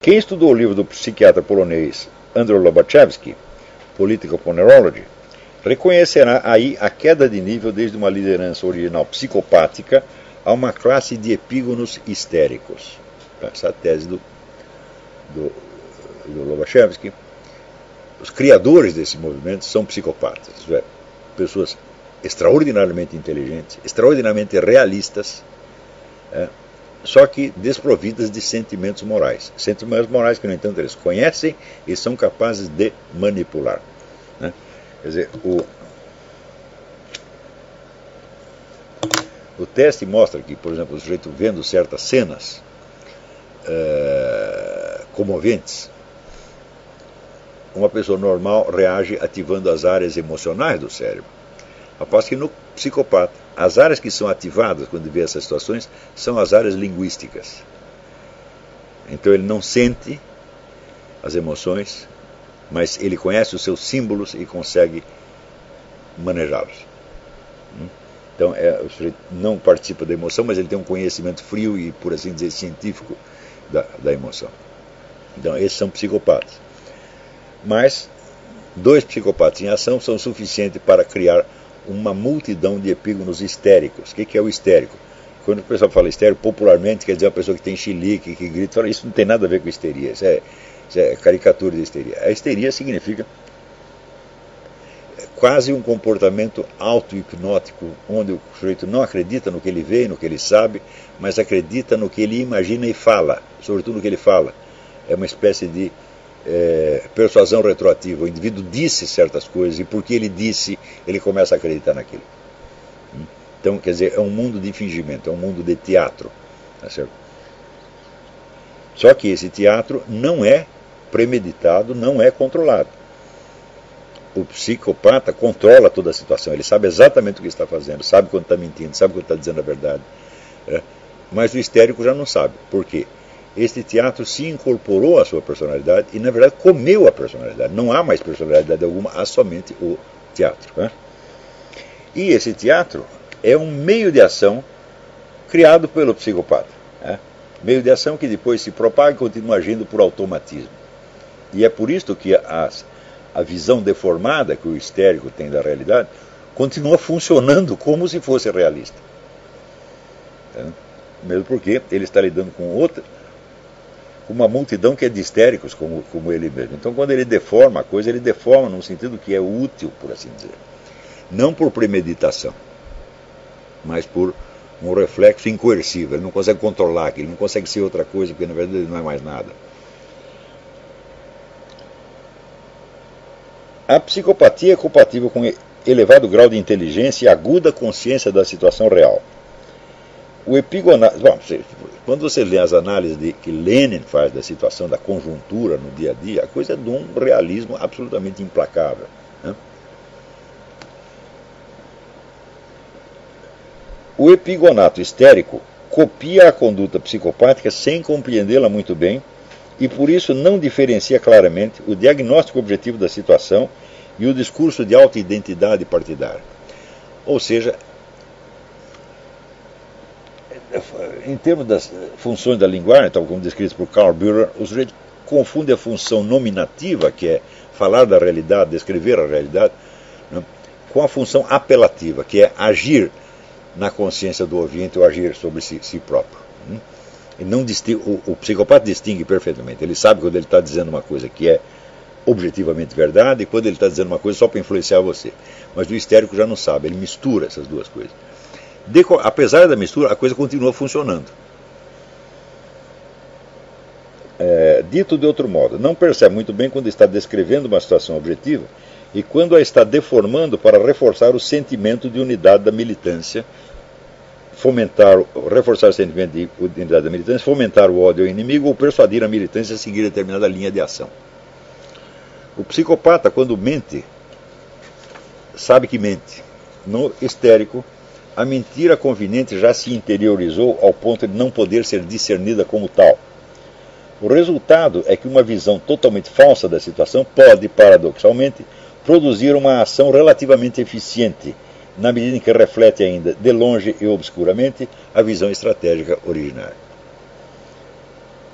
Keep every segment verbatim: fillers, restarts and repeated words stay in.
Quem estudou o livro do psiquiatra polonês Andrzej Lobachevsky, Political Ponerology, reconhecerá aí a queda de nível desde uma liderança original psicopática a uma classe de epígonos histéricos. Essa é a tese do, do, do Lobachevsky. Os criadores desse movimento são psicopatas, isto é, pessoas extraordinariamente inteligentes, extraordinariamente realistas, é, só que desprovidas de sentimentos morais. Sentimentos morais que, no entanto, eles conhecem e são capazes de manipular. Né? Quer dizer, o, o teste mostra que, por exemplo, o sujeito vendo certas cenas é, comoventes, uma pessoa normal reage ativando as áreas emocionais do cérebro. Após que no psicopata, as áreas que são ativadas quando vê essas situações são as áreas linguísticas. Então ele não sente as emoções, mas ele conhece os seus símbolos e consegue manejá-los. Então é, o sujeito não participa da emoção, mas ele tem um conhecimento frio e, por assim dizer, científico da, da emoção. Então esses são psicopatas. Mas dois psicopatas em ação são suficientes para criar uma multidão de epígonos histéricos. O que é o histérico? Quando o pessoal fala histérico, popularmente quer dizer uma pessoa que tem chilique, que grita, fala, isso não tem nada a ver com histeria, isso é, isso é caricatura de histeria. A histeria significa quase um comportamento auto-hipnótico, onde o sujeito não acredita no que ele vê e no que ele sabe, mas acredita no que ele imagina e fala, sobretudo no que ele fala. É uma espécie de É, persuasão retroativa. O indivíduo disse certas coisas e porque ele disse, ele começa a acreditar naquilo. Então, quer dizer, é um mundo de fingimento, é um mundo de teatro. Tá certo? Só que esse teatro não é premeditado, não é controlado. O psicopata controla toda a situação, ele sabe exatamente o que está fazendo, sabe quando está mentindo, sabe quando está dizendo a verdade. É? Mas o histérico já não sabe. Por quê? Este teatro se incorporou à sua personalidade e, na verdade, comeu a personalidade. Não há mais personalidade alguma, há somente o teatro. Né? E esse teatro é um meio de ação criado pelo psicopata. Né? Meio de ação que depois se propaga e continua agindo por automatismo. E é por isso que a, a visão deformada que o histérico tem da realidade continua funcionando como se fosse realista. Né? Mesmo porque ele está lidando com outra... uma multidão que é de histéricos como, como ele mesmo. Então, quando ele deforma a coisa, ele deforma num sentido que é útil, por assim dizer. Não por premeditação, mas por um reflexo incoercível. Ele não consegue controlar aquilo, ele não consegue ser outra coisa, porque na verdade ele não é mais nada. A psicopatia é compatível com elevado grau de inteligência e aguda consciência da situação real. O epigonato... Bom, quando você lê as análises de, que Lenin faz da situação, da conjuntura no dia a dia, a coisa é de um realismo absolutamente implacável. Né? O epigonato histérico copia a conduta psicopática sem compreendê-la muito bem e por isso não diferencia claramente o diagnóstico objetivo da situação e o discurso de auto-identidade partidária. Ou seja, em termos das funções da linguagem, tal como descrito por Karl Bühler, o sujeito confunde a função nominativa, que é falar da realidade, descrever a realidade, né, com a função apelativa, que é agir na consciência do ouvinte ou agir sobre si, si próprio. Né. E não distingue, o, o psicopata distingue perfeitamente. Ele sabe quando ele está dizendo uma coisa que é objetivamente verdade e quando ele está dizendo uma coisa só para influenciar você. Mas o histérico já não sabe, ele mistura essas duas coisas. De, apesar da mistura, a coisa continua funcionando. É, dito de outro modo, não percebe muito bem quando está descrevendo uma situação objetiva e quando a está deformando para reforçar o sentimento de unidade da militância, fomentar, reforçar o sentimento de unidade da militância, fomentar o ódio ao inimigo ou persuadir a militância a seguir determinada linha de ação. O psicopata, quando mente, sabe que mente. No histérico, a mentira conveniente já se interiorizou ao ponto de não poder ser discernida como tal. O resultado é que uma visão totalmente falsa da situação pode, paradoxalmente, produzir uma ação relativamente eficiente, na medida em que reflete ainda, de longe e obscuramente, a visão estratégica originária.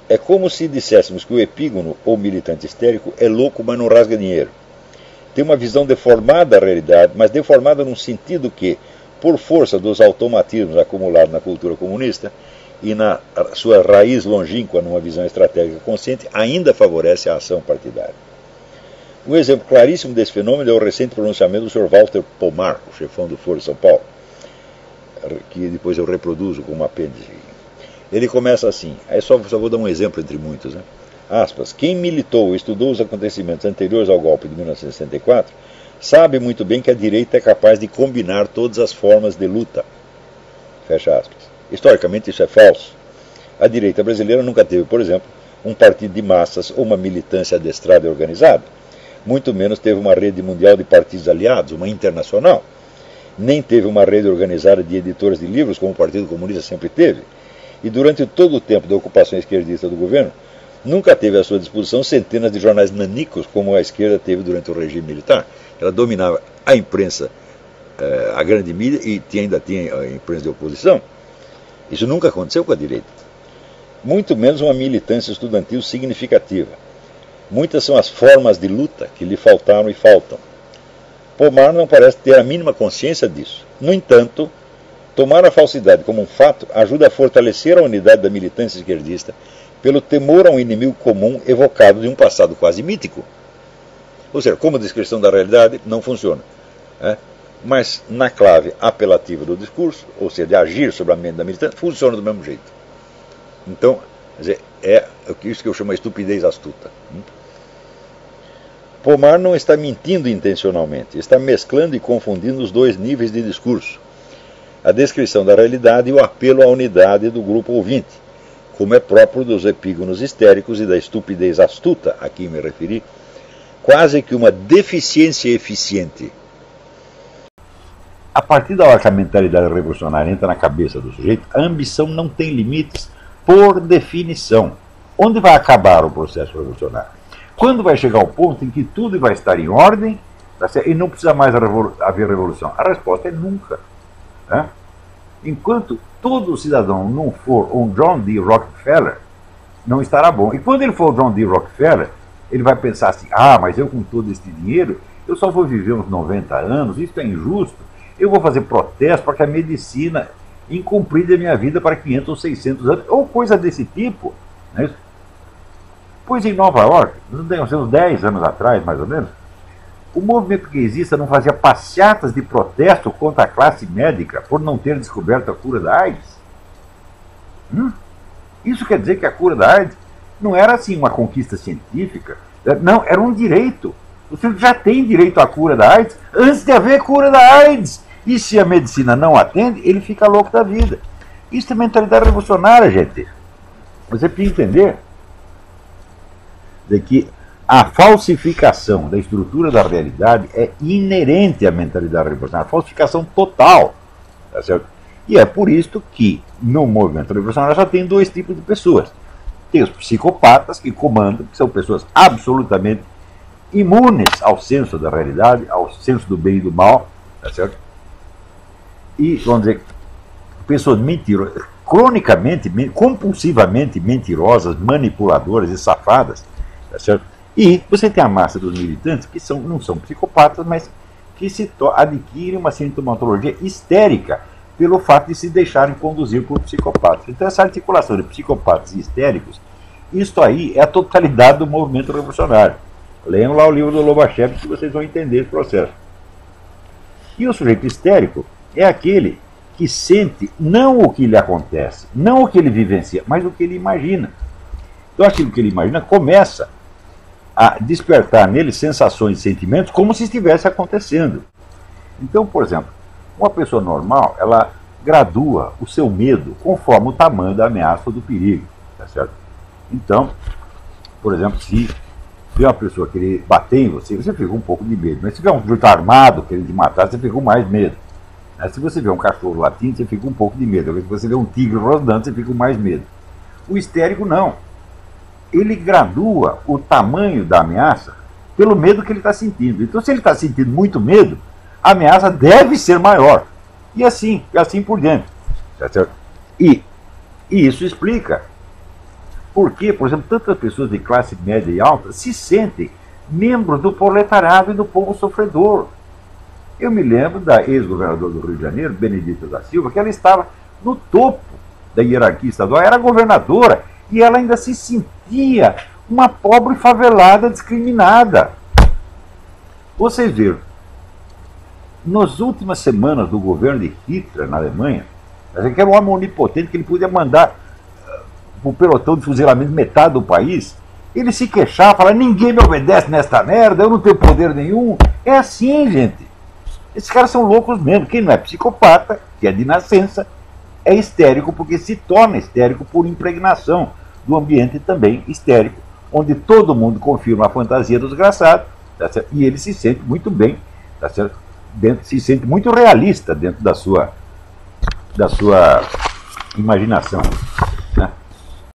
É como se disséssemos que o epígono ou militante histérico é louco, mas não rasga dinheiro. Tem uma visão deformada da realidade, mas deformada num sentido que, por força dos automatismos acumulados na cultura comunista e na sua raiz longínqua numa visão estratégica consciente, ainda favorece a ação partidária. Um exemplo claríssimo desse fenômeno é o recente pronunciamento do senhor Walter Pomar, o chefão do Foro de São Paulo, que depois eu reproduzo como apêndice. Ele começa assim, aí só, só vou dar um exemplo entre muitos, né? Aspas, quem militou ou estudou os acontecimentos anteriores ao golpe de mil novecentos e sessenta e quatro sabe muito bem que a direita é capaz de combinar todas as formas de luta. Fecha aspas. Historicamente isso é falso. A direita brasileira nunca teve, por exemplo, um partido de massas ou uma militância adestrada e organizada. Muito menos teve uma rede mundial de partidos aliados, uma internacional. Nem teve uma rede organizada de editores de livros, como o Partido Comunista sempre teve. E durante todo o tempo da ocupação esquerdista do governo, nunca teve à sua disposição centenas de jornais nanicos, como a esquerda teve durante o regime militar. Ela dominava a imprensa, a grande mídia, e ainda tinha a imprensa de oposição. Isso nunca aconteceu com a direita. Muito menos uma militância estudantil significativa. Muitas são as formas de luta que lhe faltaram e faltam. Pomar não parece ter a mínima consciência disso. No entanto, tomar a falsidade como um fato ajuda a fortalecer a unidade da militância esquerdista pelo temor a um inimigo comum evocado de um passado quase mítico. Ou seja, como descrição da realidade, não funciona. Né? Mas na clave apelativa do discurso, ou seja, de agir sobre a mente da militância, funciona do mesmo jeito. Então, quer dizer, é isso que eu chamo de estupidez astuta. Pomar não está mentindo intencionalmente, está mesclando e confundindo os dois níveis de discurso. A descrição da realidade e o apelo à unidade do grupo ouvinte, como é próprio dos epígonos histéricos e da estupidez astuta, a quem me referi, quase que uma deficiência eficiente. A partir da hora que a mentalidade revolucionária entra na cabeça do sujeito, a ambição não tem limites por definição. Onde vai acabar o processo revolucionário? Quando vai chegar o ponto em que tudo vai estar em ordem, tá certo? E não precisa mais haver revolução? A resposta é nunca. Né? Enquanto todo cidadão não for um John D. Rockefeller, não estará bom. E quando ele for o John D. Rockefeller, ele vai pensar assim, ah, mas eu com todo esse dinheiro, eu só vou viver uns noventa anos, isso é injusto, eu vou fazer protesto para que a medicina incomprida a minha vida para quinhentos ou seiscentos anos, ou coisa desse tipo. Não é isso? Pois em Nova York, uns dez anos atrás, mais ou menos, o movimento gaysista não fazia passeatas de protesto contra a classe médica por não ter descoberto a cura da AIDS? Hum? Isso quer dizer que a cura da AIDS não era assim uma conquista científica, não, era um direito. Você já tem direito à cura da AIDS antes de haver cura da AIDS. E se a medicina não atende, ele fica louco da vida. Isso é mentalidade revolucionária, gente. Você precisa entender de que a falsificação da estrutura da realidade é inerente à mentalidade revolucionária, a falsificação total. Tá certo? E é por isso que no movimento revolucionário já tem dois tipos de pessoas. Tem os psicopatas que comandam, que são pessoas absolutamente imunes ao senso da realidade, ao senso do bem e do mal, tá certo? E, vamos dizer, pessoas mentirosas, cronicamente, compulsivamente mentirosas, manipuladoras e safadas, tá certo? E você tem a massa dos militantes que são, não são psicopatas, mas que se adquirem uma sintomatologia histérica pelo fato de se deixarem conduzir por psicopatas. Então essa articulação de psicopatas e histéricos, isso aí é a totalidade do movimento revolucionário. Leiam lá o livro do Lobachev que vocês vão entender esse processo. E o sujeito histérico é aquele que sente não o que lhe acontece, não o que ele vivencia, mas o que ele imagina. Então aquilo que ele imagina começa a despertar nele sensações e sentimentos como se estivesse acontecendo. Então, por exemplo, uma pessoa normal, ela gradua o seu medo conforme o tamanho da ameaça ou do perigo. Tá certo? Então, por exemplo, se vê uma pessoa querer bater em você, você fica um pouco de medo. Mas se vê um sujeito armado querendo te matar, você fica com mais medo. Se você vê um cachorro latindo, você fica um pouco de medo. Se você vê um tigre rosnando, você fica com mais medo. O histérico não. Ele gradua o tamanho da ameaça pelo medo que ele está sentindo. Então, se ele está sentindo muito medo, a ameaça deve ser maior. E assim, e assim por diante. Tá certo? E, e isso explica Porque, por exemplo, tantas pessoas de classe média e alta se sentem membros do proletariado e do povo sofredor. Eu me lembro da ex-governadora do Rio de Janeiro, Benedita da Silva, que ela estava no topo da hierarquia estadual, era governadora, e ela ainda se sentia uma pobre favelada discriminada. Vocês viram, nas últimas semanas do governo de Hitler na Alemanha, que era um homem onipotente, que ele podia mandar para o pelotão de fuzilamento metade do país, ele se queixava, falava, ninguém me obedece nesta merda, eu não tenho poder nenhum. É assim, gente. Esses caras são loucos mesmo. Quem não é psicopata, que é de nascença, é histérico porque se torna histérico por impregnação do ambiente também histérico, onde todo mundo confia uma fantasia do desgraçado, tá certo? E ele se sente muito bem, tá certo? Dentro, se sente muito realista dentro da sua, da sua imaginação.